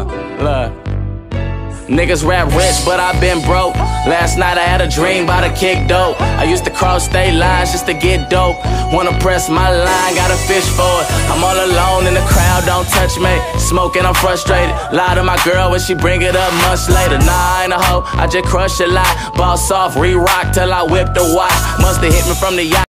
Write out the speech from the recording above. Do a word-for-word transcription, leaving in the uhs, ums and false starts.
Look. Niggas rap rich, but I been broke. Last night I had a dream about a kick dope. I used to cross state lines just to get dope. Wanna press my line, gotta fish for it. I'm all alone in the crowd, don't touch me. Smoking, I'm frustrated. Lie to my girl when she bring it up months later. Nah, I ain't a hoe, I just crush a lot. Boss off, re-rock till I whip the watch. Musta hit me from the yacht.